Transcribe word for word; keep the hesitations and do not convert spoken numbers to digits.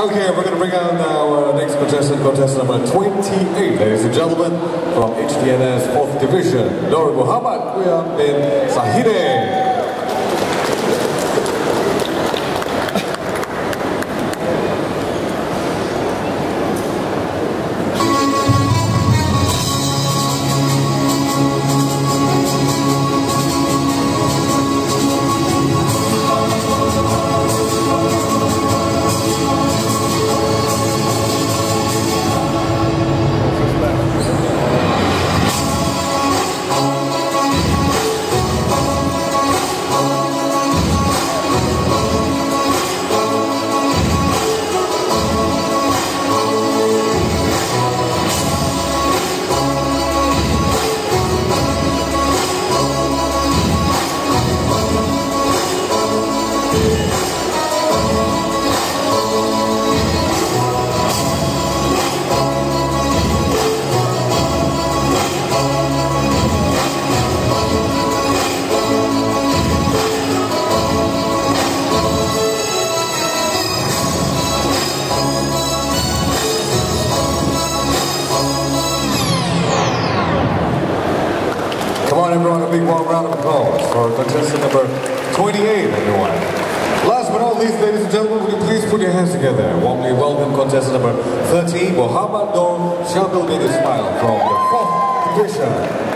Okay, we're going to bring out our next contestant, contestant number twenty-eight, ladies and gentlemen, from H D N S fourth Division, Nur Muhammad Kuya bin Sahide. Come on, everyone, a big warm round of applause for contestant number twenty-eight, everyone. Last but not least, ladies and gentlemen, would you please put your hands together? Warmly welcome contestant number thirteen, Muhammad Nur Shabil bin Ismail from the fourth Division.